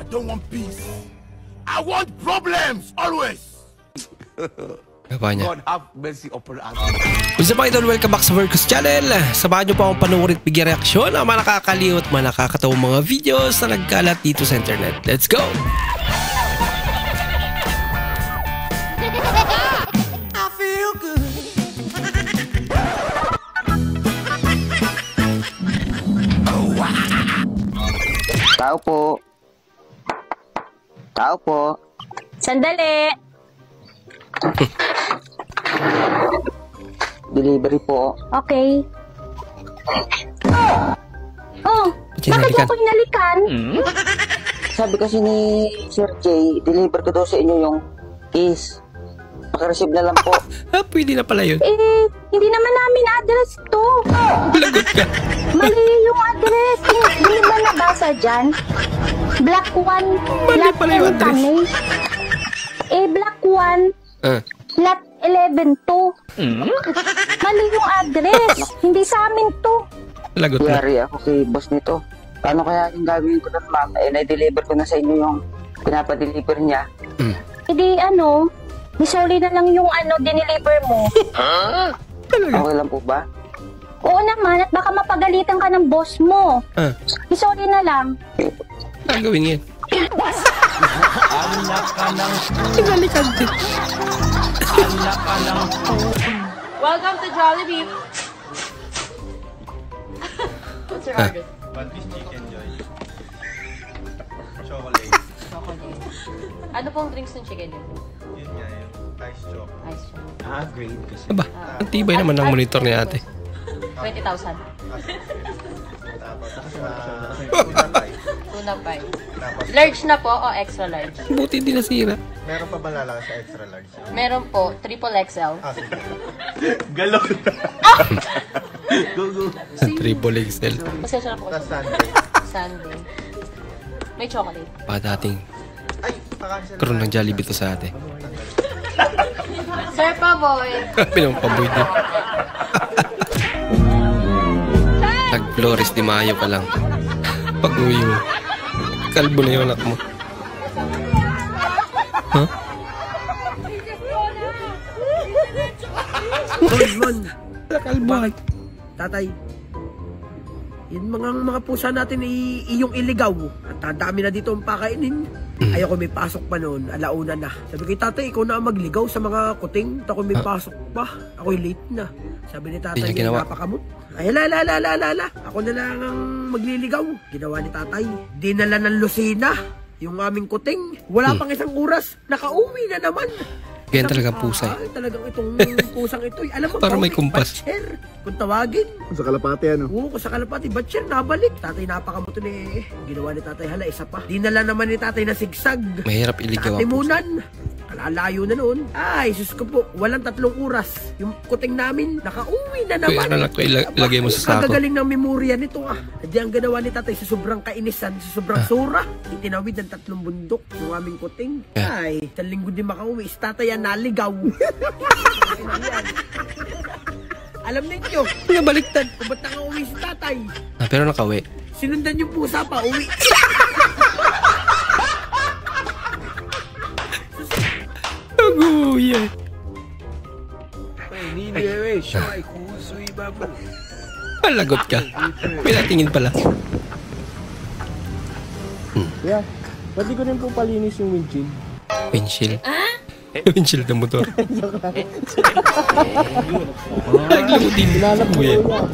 don't want peace. I want problems always. God have mercy upon us. What's up mga idol? Welcome back sa Vercus Channel. Samahan nyo pa akong panuorin at bigyan reaksyon ng mga nakakaliw at mga nakakatawang mga videos na nagkalat dito sa internet. Let's go! I feel good. Tao po. Tao po. Sandali. Delivery po. Okay. Oh, bakit mo ko hinalikan? Sabi kasi ni Sir J, deliver ko daw sa inyo yung case. Paki-receive na lang po. Pwede na pala yun. Hindi naman namin address to. Lagot ka. Mali yung address. Hindi ba nabasa dyan? Block 1. Mali pala yung address. Block 1. Lot 11 to. Mali yung address. Hindi sa amin to. Lagot na. Yari ako kay boss nito. Paano kaya yung gagawin ko na ma'am? Na-deliver ko na sa inyo yung pinapadeliver niya. Hindi sorry na lang yung dineliver mo. Okay lang po ba? Oo naman, at baka mapagalitan ka ng boss mo. Sorry na lang. Gagawin yan. Tinalikan din. Welcome to Jollibee. What's your order? One piece chicken joy. Chocolate. Chocolate. Ano pong drinks ng chicken yun? Yun nga yun. Ice choc. Ice choc. Grade kasi. Aba, ang tibay naman ng monitor ni ate. 20,000. Tapos, Tuna pie. Large na po o extra large? Buti hindi nasira. meron pa ba lalaki sa extra large? Meron po, triple XL. Sige. Galog. Go. Triple XL. Pasensya na po. Tapos Sunday. Sunday. May chocolate. Pa dating Ay, nakansel. karoon ng Jollibee to sa ate. Sir Paboy. Pinampaboy din. Nag-Flores de Mayo ka lang. Pag uwi mo, kalbo na yung anak mo. Huh? Mon, Kalbo. tatay. Yung mga pusa natin iyong iligaw. At dami na dito ang pakainin. Ayoko may pasok pa noon, alauna na. Sabi kay tatay, ikaw na ang magligaw sa mga kuting. Ako may pasok pa. Ako'y late na. Sabi ni tatay, Hindi niya ginawa. napakamot. Ay, la. Ako na lang ang magliligaw. Ginawa ni tatay. Dinala ng Lucina yung aming kuting. Wala pang isang oras. Nakauwi na naman. Ganyan talagang pusa eh. Talagang itong pusang ito. Alam mo, Para may kumpas. Batcher, kung tawagin. Sa kalapate ano? Oo, sa kalapati. Batcher, nabalik. Tatay, napakamuto ni ginawa ni tatay. Hala, isa pa. Dinala naman ni tatay na sigsag. Mahirap iligaw ang pusa. Katimunan. Kalalayo na noon. Ay, sus ko po. Walang 3 oras. Yung kuting namin, nakauwi na naman. Kuya, anak ko, ilagay mo sa sako. Kagagaling ng memorya nito Hindi ang ginawa ni tatay sa sobrang kainisan, sa sobrang sura. Itinawid ng 3 bundok yung aming kuting. Ay, sa linggo din makauwi. Si tatay yan naligaw. Alam ninyo, Nabaliktad. kung ba't nakauwi si tatay? Pero nakauwi. Sinundan yung pusa pa, uwi. Aguya. Malagot ka. Pinatingin pala. Yeah. Pwede ko rin po palinis yung windshield. Windshield. Windshield ng motor. Naglamutin. Ilalap mo Kuya. yan.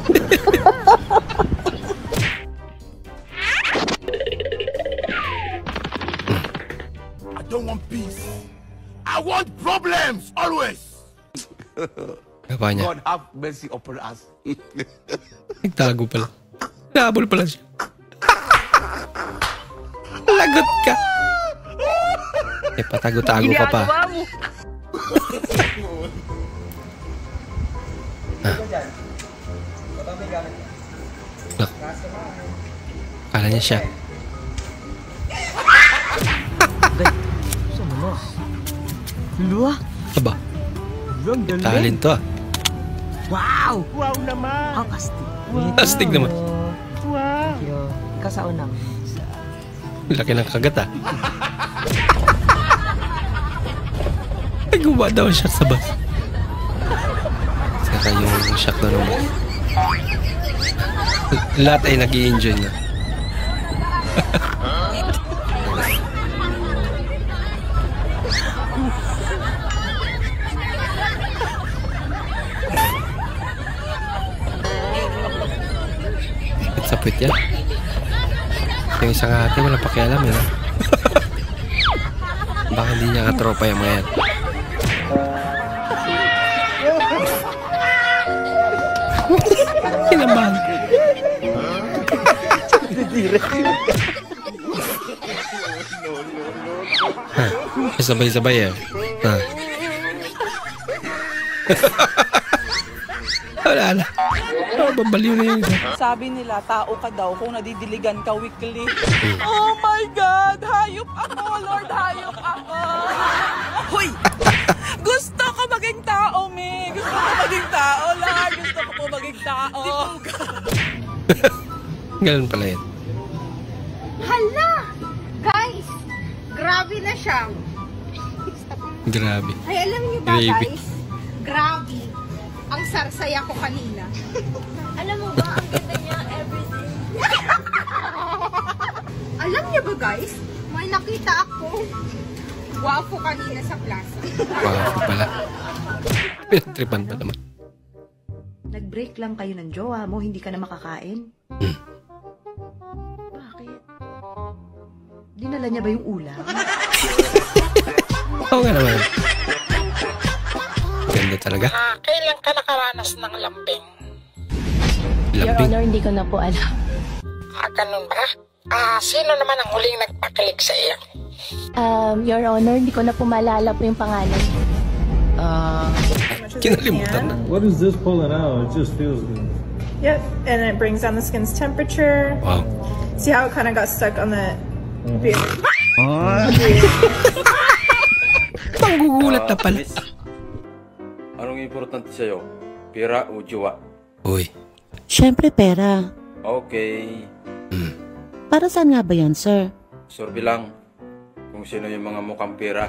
I don't want peace. I want problems always. Kapa niya. God have mercy upon us. Nagtago pala. Nahabol pala siya. Lagot ka. Patago-tago ka pa. Kala niya siya. Lua? Aba, talent to Wow! Wow naman! Astig. Astig naman. Wow! Ikaw sa unang. Laki ng kagat ah. Ay, gumawa daw ang shock sa bus. Saka yung shock na ng bus. Lahat ay nag-i-enjoy na. Sa puwit yan. Yung isang ate wala pakialam yun. Baka hindi niya katropa yung mga yan. Kinabahan. Sabay-sabay eh. Wala na. Babaliw na yun. Sabi nila, tao ka daw kung nadidiligan ka weekly. Oh my God! Hayop ako, Lord! Hayop ako! Hoy! Gusto ko maging tao, me! Gusto ko maging tao, Lord! Gusto ko maging tao! Ganun pala yun. Hala! Guys! Grabe na siya. Grabe. Ay, alam niyo ba, Gravy. guys? Grabe. Ang sarsaya ko kanina. Alam mo ba, ang ganda niya, everything. Alam niyo ba, guys? May nakita ako. Wapo kanina sa plaza. Wapo pala. Pinagtripan pa naman. Nag-break lang kayo ng jowa mo, hindi ka na makakain? Bakit? Dinala niya ba yung ulam? Oo nga naman. Ganda talaga. Kailan ka nakaranas ng lambing? Your Lambing. Honor, hindi ko na po alam. Ganun ba? Sino naman ang huling nagpakilig sa iyo? Your Honor, hindi ko na po maalala po yung pangalan. Kinalimutan na. What is this pulling out? It just feels good. Yep, and it brings down the skin's temperature. Wow. See how it kind of got stuck on the beard? Panggugulat na pala. Anong importante sa'yo? Pera o jowa? Uy. Siyempre pera. Okay. Para saan nga ba yan, sir? Sorbi lang kung sino yung mga mukhang pera.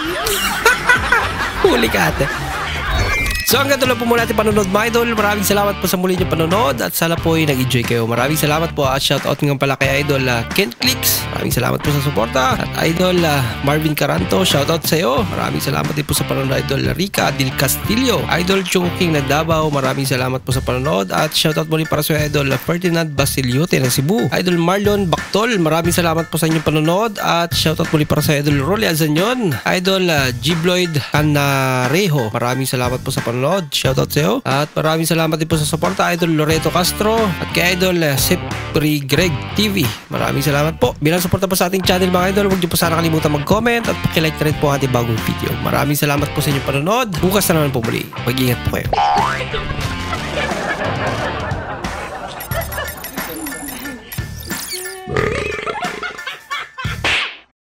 Huli ka ate. So hanggang tuloy po muna natin panonood mga idol. Maraming salamat po sa muli nyo panonood at sana po ay nag-enjoy kayo. Maraming salamat po at shoutout nga pala kay idol Kent Clicks. Maraming salamat po sa suporta. At idol Marvin Caranto, shoutout sa iyo. Maraming salamat din po sa panonood idol Rica Del Castillo. Idol Chungking ng Davao, maraming salamat po sa panonood. At shoutout muli para sa idol Ferdinand Basiliote ng Cebu. Idol Marlon Bactol, maraming salamat po sa inyong panonood. At shoutout muli para sa idol Rolly Azanyon. Idol Gibloyd Canarejo, maraming salamat po sa panonood. Shoutout sa iyo. At maraming salamat din po sa suporta Idol Loreto Castro at kay Idol Sepri Greg TV. Maraming salamat po. Bilang suporta po sa ating channel mga idol, huwag niyo po sana kalimutan mag-comment at pakilike na rin po ang ating bagong video. Maraming salamat po sa inyong panonood. Bukas na naman po muli. Mag-ingat po kayo.